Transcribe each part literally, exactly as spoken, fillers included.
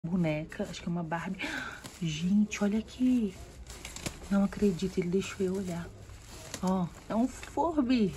boneca, acho que é uma Barbie. Gente, olha aqui. Não acredito, ele deixou eu olhar. Ó, é um Furby.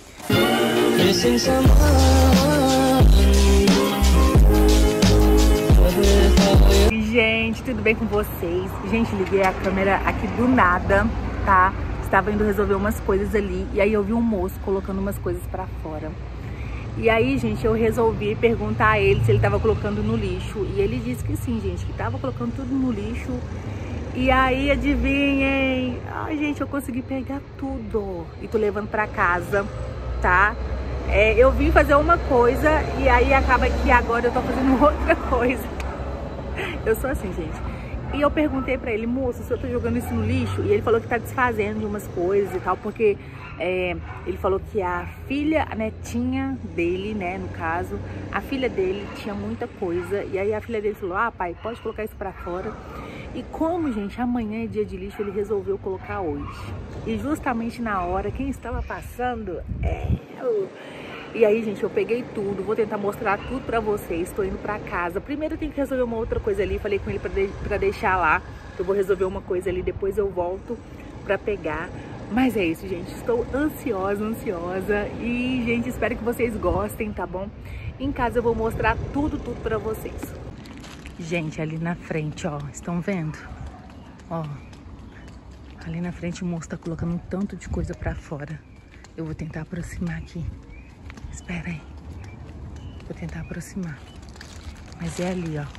Gente, tudo bem com vocês? Gente, liguei a câmera aqui do nada, tá? Estava indo resolver umas coisas ali e aí eu vi um moço colocando umas coisas pra fora. E aí, gente, eu resolvi perguntar a ele se ele tava colocando no lixo. E ele disse que sim, gente, que tava colocando tudo no lixo. E aí, adivinhem? Ai, gente, eu consegui pegar tudo. E tô levando pra casa, tá? É, eu vim fazer uma coisa e aí acaba que agora eu tô fazendo outra coisa. Eu sou assim, gente. E eu perguntei pra ele, moço, se eu tô jogando isso no lixo? E ele falou que tá desfazendo de umas coisas e tal, porque é, ele falou que a filha, a netinha dele, né, no caso, a filha dele tinha muita coisa. E aí a filha dele falou, ah, pai, pode colocar isso pra fora. E como, gente, amanhã é dia de lixo, ele resolveu colocar hoje. E justamente na hora, quem estava passando é eu. E aí, gente, eu peguei tudo, vou tentar mostrar tudo pra vocês, tô indo pra casa. Primeiro eu tenho que resolver uma outra coisa ali, falei com ele pra, de pra deixar lá. Eu vou resolver uma coisa ali, depois eu volto pra pegar. Mas é isso, gente, estou ansiosa, ansiosa. E, gente, espero que vocês gostem, tá bom? Em casa eu vou mostrar tudo, tudo pra vocês. Gente, ali na frente, ó, estão vendo? Ó, ali na frente o moço tá colocando um tanto de coisa pra fora. Eu vou tentar aproximar aqui. Espera aí. Vou tentar aproximar. Mas é ali, ó.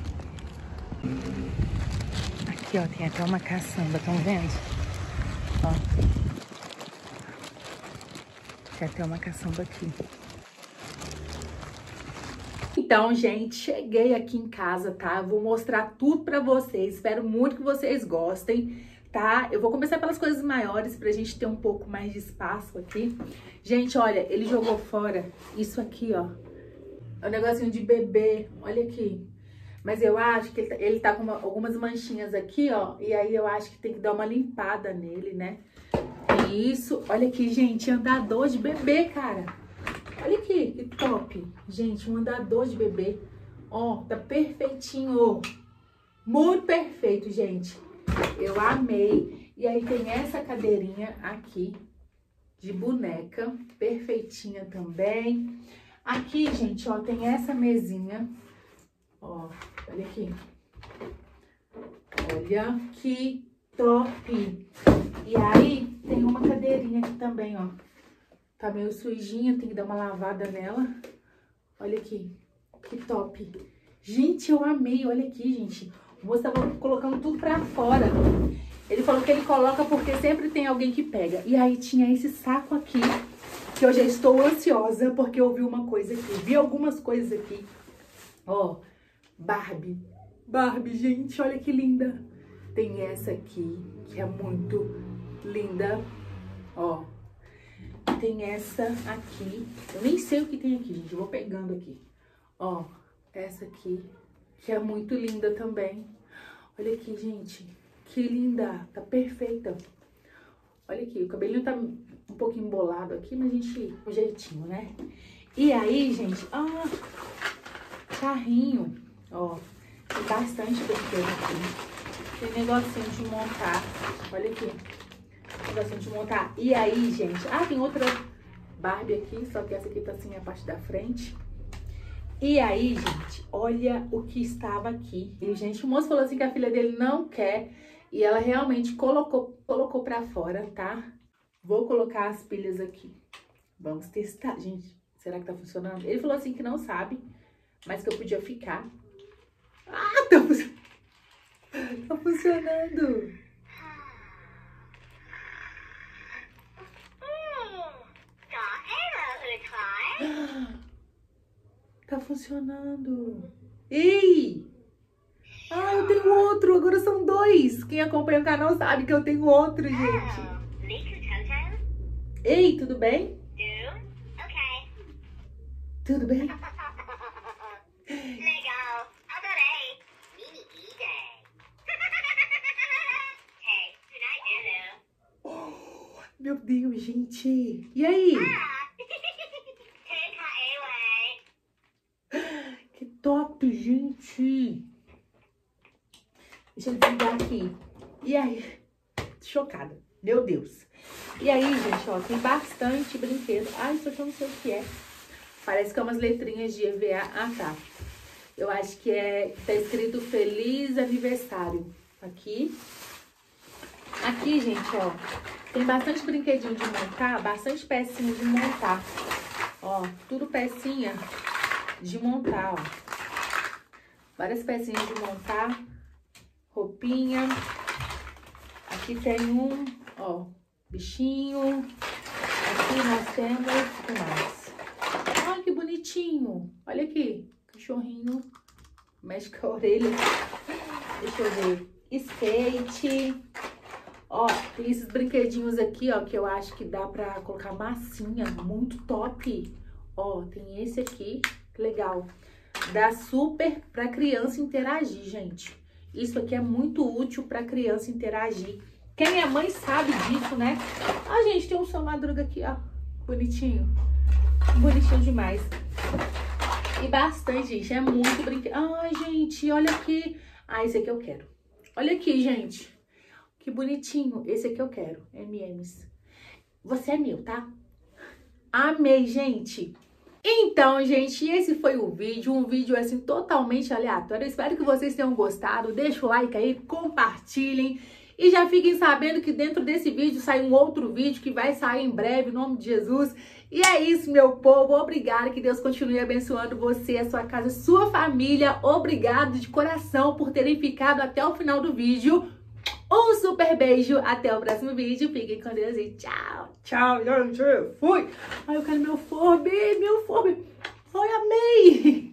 Aqui, ó, tem até uma caçamba, estão vendo? Ó. Tem até uma caçamba aqui. Então, gente, cheguei aqui em casa, tá? Eu vou mostrar tudo pra vocês. Espero muito que vocês gostem, tá? Eu vou começar pelas coisas maiores pra gente ter um pouco mais de espaço aqui. Gente, olha, ele jogou fora isso aqui, ó. É um negocinho de bebê, olha aqui. Mas eu acho que ele tá, ele tá com uma, algumas manchinhas aqui, ó. E aí eu acho que tem que dar uma limpada nele, né? Isso, olha aqui, gente, andador de bebê, cara. Olha aqui, que top. Gente, um andador de bebê. Ó, tá perfeitinho. Muito perfeito, gente. Eu amei. E aí tem essa cadeirinha aqui de boneca, perfeitinha também. Aqui, gente, ó, tem essa mesinha. Ó, olha aqui. Olha que top. E aí tem uma cadeirinha aqui também, ó. Tá meio sujinha, tem que dar uma lavada nela. Olha aqui, que top. Gente, eu amei, olha aqui, gente. O moço tava colocando tudo pra fora. Ele falou que ele coloca porque sempre tem alguém que pega. E aí tinha esse saco aqui, que eu já estou ansiosa, porque eu vi uma coisa aqui. Vi algumas coisas aqui. Ó, Barbie. Barbie, gente, olha que linda. Tem essa aqui, que é muito linda. Ó. Tem essa aqui, eu nem sei o que tem aqui, gente, eu vou pegando aqui. Ó, essa aqui, que é muito linda também. Olha aqui, gente, que linda, tá perfeita. Olha aqui, o cabelinho tá um pouquinho embolado aqui, mas a gente, um jeitinho, né? E aí, gente, ah, carrinho, ó, tem bastante brinquedo aqui. Tem negocinho de montar, olha aqui. Negocinho de montar. E aí, gente, ah, tem outra Barbie aqui, só que essa aqui tá assim a parte da frente. E aí, gente, olha o que estava aqui. E, gente, o moço falou assim que a filha dele não quer e ela realmente colocou, colocou pra fora, tá? Vou colocar as pilhas aqui. Vamos testar, gente. Será que tá funcionando? Ele falou assim que não sabe, mas que eu podia ficar. Ah, tá funcionando. Tá funcionando. Tá funcionando. Ei! Ah, eu tenho outro. Agora são dois. Quem acompanha o canal sabe que eu tenho outro, gente. Ei, tudo bem? Tudo bem? Legal. Adorei. Mini D J. Hey, tonight, Oh, meu Deus, gente. E aí? Que top, gente. Deixa eu desligar aqui. E aí? Chocada. Meu Deus. E aí, gente, ó, tem bastante brinquedo. Ah, isso aqui eu não sei o que é. Parece que é umas letrinhas de E V A. Ah, tá. Eu acho que é... Tá escrito Feliz Aniversário. Aqui. Aqui, gente, ó. Tem bastante brinquedinho de montar. Bastante pecinha de montar. Ó, tudo pecinha de montar, ó. Várias pecinhas de montar. Roupinha. Aqui tem um, ó, bichinho. Aqui nós temos o que mais? Olha que bonitinho. Olha aqui, cachorrinho. Mexe com a orelha. Deixa eu ver. Skate. Ó, tem esses brinquedinhos aqui, ó, que eu acho que dá pra colocar massinha. Muito top. Ó, tem esse aqui. Que legal. Dá super pra criança interagir, gente. Isso aqui é muito útil pra criança interagir. Quem é mãe sabe disso, né? Ah, gente, tem um Seu Madruga aqui, ó. Bonitinho. Bonitinho demais. E bastante, gente. É muito brinquedo. Ai, gente, olha aqui. Ah, esse aqui eu quero. Olha aqui, gente. Que bonitinho. Esse aqui eu quero. M e M's. Você é meu, tá? Amei, gente. Então, gente, esse foi o vídeo. Um vídeo, assim, totalmente aleatório. Eu espero que vocês tenham gostado. Deixa o like aí, compartilhem. E já fiquem sabendo que dentro desse vídeo sai um outro vídeo que vai sair em breve, em nome de Jesus. E é isso, meu povo. Obrigada, que Deus continue abençoando você, a sua casa, a sua família. Obrigado de coração por terem ficado até o final do vídeo. Um super beijo. Até o próximo vídeo. Fiquem com Deus e tchau. Tchau, gente. Fui. Ai, eu quero meu Forbe, meu Forbe. Ai, amei.